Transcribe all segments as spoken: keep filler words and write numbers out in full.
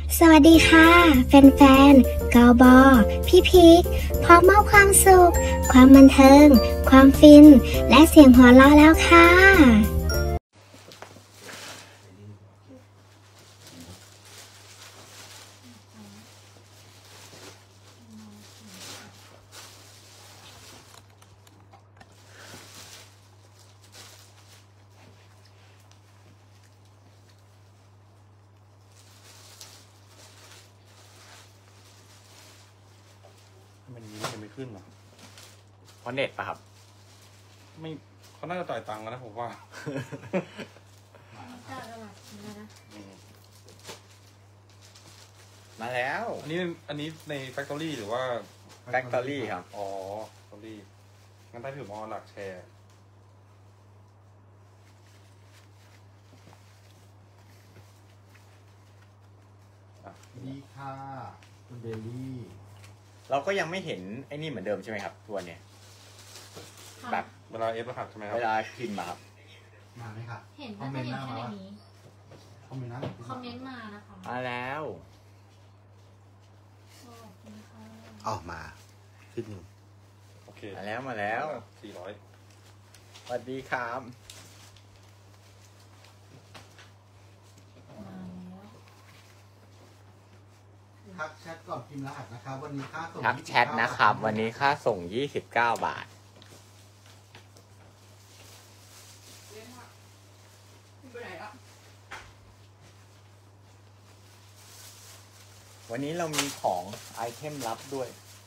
สวัสดีค่ะแฟนๆกบพี่พีคพร้อมมอบความสุขความบันเทิงความฟินและเสียงหัวเราะแล้วค่ะมันนี้มันยังไม่ขึ้นหรอเพราะเน็ตป่ะครับไม่เขาน่าจะจ่ายตังค์กันนะผมว่ามาแล้วอันนี้อันนี้ในแฟคทอรี่หรือว่าแฟคทอรี่ครับอ๋อแฟคทอรี่งั้นได้ถือมอหลักแชร์ดีค่ะคุณเบลลี่เราก็ยังไม่เห็นไอ้นี่เหมือนเดิมใช่ไหมครับตัวเนี้ยแบบเวลาเอฟรหัสใช่ไหมครับเวลาพิมพ์มาครับมาไหมครับเห็นน่าจะเห็นแค่ในนี้คอมเมนต์นะคอมเมนต์มานะคะมาแล้วออกมาขึ้นโอเคมาแล้วมาแล้วสี่ร้อยสวัสดีครับทักแชทก่อนพิมพ์รหัสนะครับวันนี้ค่าส่งทักแชทนะครับวันนี้ค่าส่งยี่สิบเก้าบาทวันนี้เรามีของไอเทมลับด้วย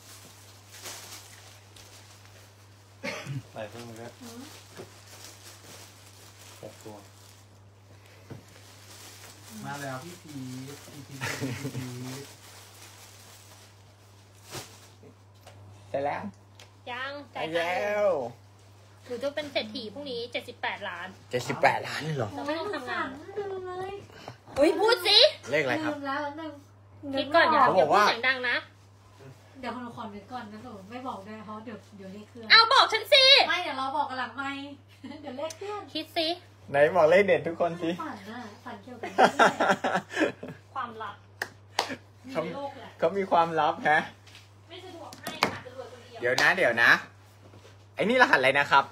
ใส่เพิ่มเลยหกตัวมาแล้วพี่พีพี่พีพี่พีเสร็จแล้วยังไปแล้วหนูจะเป็นเศรษฐีพรุ่งนี้เจ็ดสิบแปดล้านเจ็ดสิบแปดล้านเลยเหรอเราไม่ต้องทำงานเลยอุ้ยพูดสิเลขอะไรครับคิดก่อนอย่าอย่าพูดเสียงดังนะเดี๋ยวเราขอนึกก่อนนะหนูไม่บอกได้เพราะเดี๋ยวเดี๋ยวเลขเคลื่อนเอาบอกฉันสิไม่เดี๋ยวเราบอกกันหลังไม่เดี๋ยวเลขเคลื่อนคิดสิไหนบอกเลขเด็ดทุกคนสิฝันน่ะฝันเกี่ยวกับความลับเขาเขามีความลับฮะไม่สะดวกให้ค่ะสะดวกคนเดียวเดี๋ยวนะเดี๋ยวนะไอ้นี่รหัสอะไรนะครับ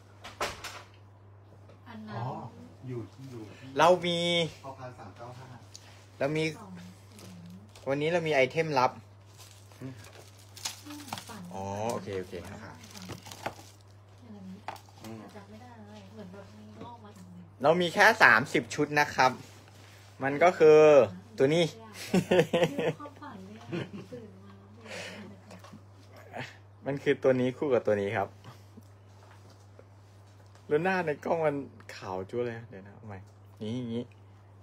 อันนั้นอ๋ออยู่ที่อยู่เรามีพอพันสามเก้าห้าเรามีวันนี้เรามีไอเทมลับอ๋อโอเคโอเคครับเรามีแค่สามสิบชุดนะครับมันก็คือตัวนี้มันคือตัวนี้คู่กับตัวนี้ครับแล้วหน้าในกล้องมันขาวจั๊วเลยเดี๋ยวนะเอาใหม่นี้อย่างนี้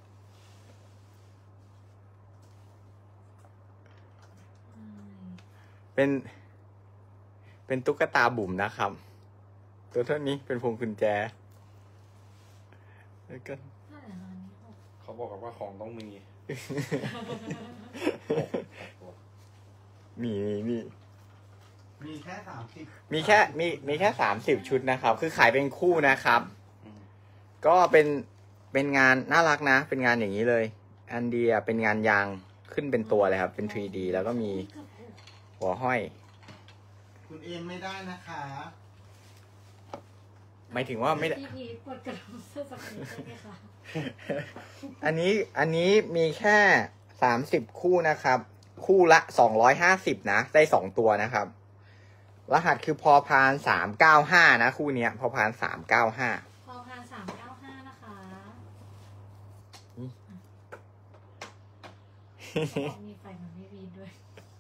เป็นเป็นตุ๊กตาบุ๋มนะครับตัวเท่านี้เป็นพวงกุญแจแล้วก็เขาบอกว่าของต้องมีมีมีมีแค่สามสิบมีแค่มีมีแค่สามสิบชุดนะครับคือขายเป็นคู่นะครับก็เป็นเป็นงานน่ารักนะเป็นงานอย่างนี้เลยอันเดียเป็นงานยางขึ้นเป็นตัวเลยครับเป็น ทรี ดี แล้วก็มีหัวห้อยคุณเอ็มไม่ได้นะคะหมายถึงว่าไม่ได้อันนี้อันนี้มีแค่สามสิบคู่นะครับคู่ละสองร้อยห้าสิบนะได้สองตัวนะครับรหัสคือพอพานสามเก้าห้านะคู่เนี้ยพอพานสามเก้าห้าพอพานสามเก้าห้านะคะมีไฟมันไม่วีด้วย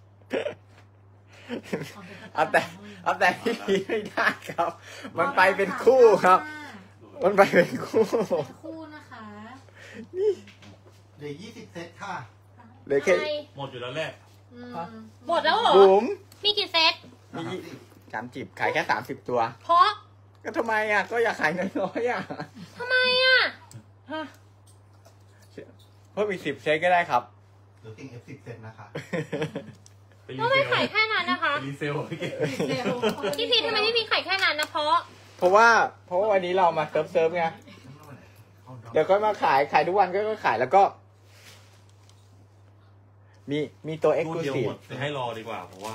เอาแต่เอาแต่พี่พีไม่ได้ครับมันไปเป็นคู่ครับมันไปเป็นคู่คู่นะคะนี่เหลือยี่สิบเซตค่ะเหลือแค่หมดอยู่แล้วแหละหมดแล้วเหรอบุ๋มมีกี่เซตมีสามจิบขายแค่สามสิบตัวเพราะก็ทำไมอ่ะก็อยากขายน้อยๆอ่ะทำไมอ่ะเพิ่มอีกสิบเซตก็ได้ครับเหลือติ่งเอฟสิบเซตนะคะก็ไม่ขายแค่นั้นนะคะรีเซลพี่พีทำไมพี่พีขายแค่นั้นนะเพราะเพราะว่าเพราะว่าวันนี้เรามาเซิร์ฟเซิร์ฟไงเดี๋ยวก็มาขายขายทุกวันก็ขายแล้วก็มีมีตัวรูดเดียว Exclusive หมดจะให้รอดีกว่าเพราะว่า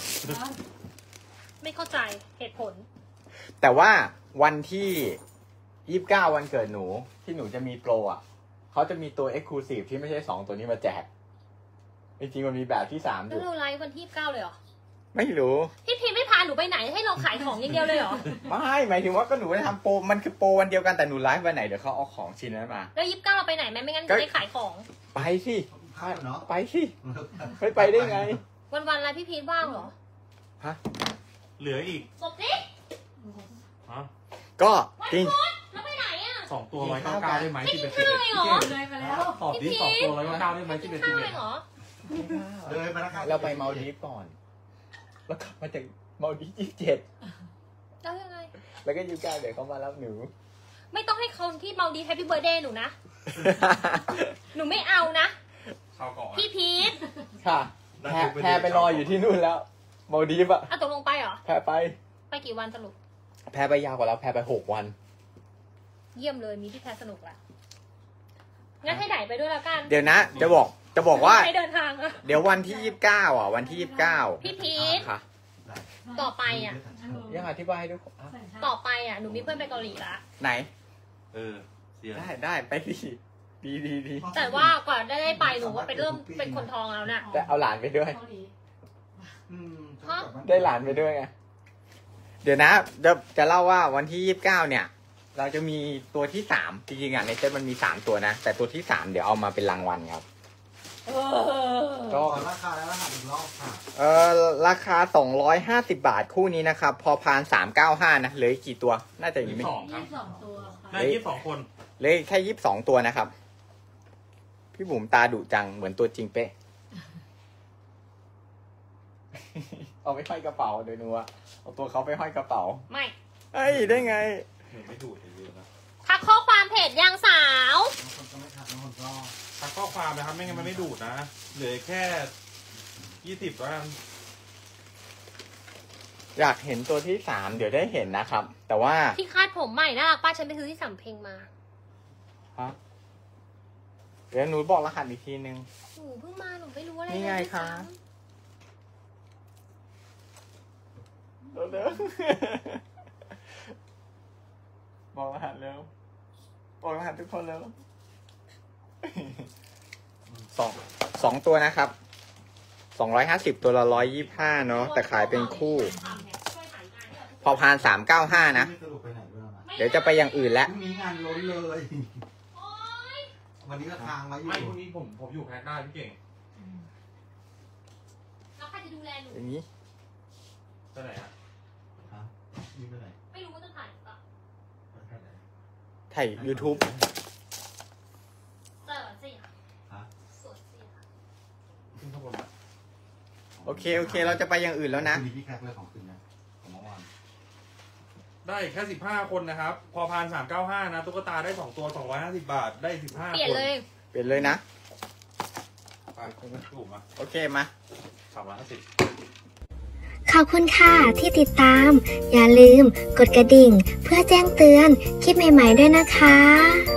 ไม่เข้าใจเหตุผลแต่ว่าวันที่ยี่สิบเก้าวันเกิดหนูที่หนูจะมีโปรอ่ะเขาจะมีตัว Exclusive ที่ไม่ใช่สองตัวนี้มาแจกจริงๆมันมีแบบที่สามอแล้วยู่เราไลฟ์วันที่ยี่สิบเก้าเลยเหรอไม่รู้พี่พีไม่พาหนูไปไหนให้เราขายของอย่างเดียวเลยเหรอไม่หมายถึงว่าก็หนูจะทำโปรมันคือโปรวันเดียวกันแต่หนูไลฟ์วันไหนเดี๋ยวเขาเอาของชิ้นนั้นมาแล้วยี่สิบเก้าเราไปไหนไหมไม่งั้นจะได้ขายของไปสิภาพเนาะไปสิไม่ไปได้ไงวันวันๆอะไรพี่พีว่างเหรอฮะเหลืออีกจบดิฮะก็วันจริงพุธแล้วไปไหนอ่ะสองตัวร้อยเก้าเก้าได้ไหมที่เป็นไม่กินข้าวเลยเหรอเลยมาแล้วตอบดิสองตัวร้อยเก้าเก้าได้ไหมที่เป็นข้าที่วเป็เอน งเหรอเลยมาแล้วครับเราไปเมาดีฟก่อน แล้วกลับมาจากเมาดีฟยี่สิบเจ็ดแล้วยังไงแล้วก็ยูก้าเดี๋ยวเขามารับหนูไม่ต้องให้คนที่เมาดีแฮปปี้เบิร์ดเดย์หนูนะ หนูไม่เอานะเข้าก่อนพี่พีทค่ะแพรแพรไปรออยู่ที่นู่นแล้วเมาดีฟอะอ่ะตกลงไปเหรอแพรไปไปกี่วันสรุปแพรไปยาวกว่าแล้วแพรไปหกวันเยี่ยมเลยมีพี่แพรสนุกละงั้นให้ไหนไปด้วยแล้วกันเดี๋ยวนะ จะบอกจะบอกว่าให้เดินทางอะเดี๋ยววันที่ยี่สิบเก้าอ่ะ วันที่ยี่สิบเก้าพี่พีทค่ะต่อไปอ่ะยังอธิบายให้ทุกคนอ่ะต่อไปอ่ะหนูมีเพื่อนไปเกาหลีละไหนเออเสียได้ได้ไปดิดีดีดีแต่ว่ากว่าได้ไปหนูว่าไปเริ่มเป็นคนทองแล้วน่ะแต่เอาหลานไปด้วยอืมได้หลานไปด้วยไง เดี๋ยวนะจะจะเล่าว่าวันที่ยี่สิบเก้าเนี่ย เราจะมีตัวที่สามจริงๆอ่ะในเซตมันมีสามตัวนะ แต่ตัวที่สามเดี๋ยวเอามาเป็นรางวัลครับเออก็ขอราคาแล้วรหัสอีกรอบค่ะเออราคาสองร้อยห้าสิบบาทคู่นี้นะครับ พอพานสามเก้าห้านะเหลืออีกกี่ตัว น่าจะยี่ยังสิไม่บสองคยี่รับสิบสองตัวค่ะได้ยี่สิบสองคนเหลือแค่ยี่สิบสองตัวนะครับ พี่บุ๋มตาดุจังเหมือนตัวจริงเป๊ะ เอาไปห้อยกระเป๋าเดี๋ยวหนูอะเอาตัวเขาไปห้อยกระเป๋าไม่เอ้ยได้ไงหนูไม่ดูดเยอะนะทักข้อความเพจยังสาวบางคนก็ไม่ทักบางคนก็ทักข้อความนะครับไม่งั้นมันไม่ดูดนะ เหลือแค่ยี่สิบแล้วกันอยากเห็นตัวที่สามเดี๋ยวได้เห็นนะครับ แต่ว่าที่คาดผมใหม่น่ารักป้าฉันไปซื้อที่สำเพ็งมาฮะเดี๋ยวหนูบอกรหัสอีกทีนึงหนูเพิ่งมาหนูไม่รู้อะไรนี่ไงเลยคะ เร็วๆ บอกรหัสเร็วบอกรหัสทุกคนเร็วสองสองตัวนะครับสองร้อยห้าสิบตัวละร้อยยี่ห้าเนาะแต่ขายเป็นคู่ พอพานสามเก้าห้านะไม่สรุปไปไหนด้วยนะเดี๋ยวจะไปอย่างอื่นแล้วพรุ่งนี้งานล้นเลย วันนี้ก็ทางไว้อยู่ไม่พรุ่งนี้ผมผมอยู่แพ็คได้พี่เก่งแล้วใครจะดูแลหนูอย่างนี้ไปไหนอ่ะฮะนี่ไปไหนไม่รู้ว่าจะถ่ายหรือเปล่าไปไหนถ่าย YouTube เจอสิฮะสวยสิขึ้นข้างบนนะโอเค โอเค เราจะไปอย่างอื่นแล้วนะคืนนี้พี่แคกเลยของคืนนะของเมื่อวานได้แค่สิบห้าคนนะครับ พอพานสามเก้าห้านะตุ๊กตาได้สองตัวสองร้อยห้าสิบบาทได้สิบห้าเปลี่ยนคนเลยเปลี่ยนเลยนะไปถูกมาโอเคมาสามร้อยห้าสิบขอบคุณค่ะที่ติดตาม อย่าลืมกดกระดิ่ง เพื่อแจ้งเตือนคลิปใหม่ๆด้วยนะคะ